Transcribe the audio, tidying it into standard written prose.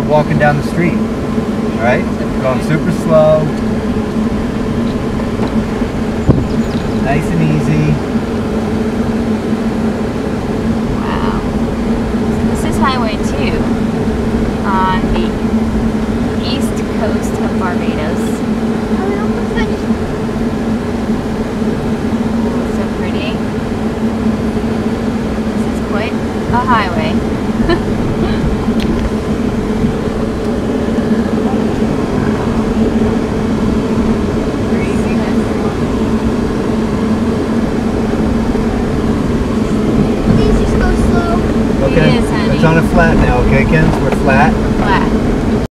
we're walking down the street. All right, going super slow, nice and easy. Wow. So this is Highway 2 on the east coast of Barbados. So pretty. This is quite a highway. Okay, it's on a flat now, okay, Ken? We're flat. Flat.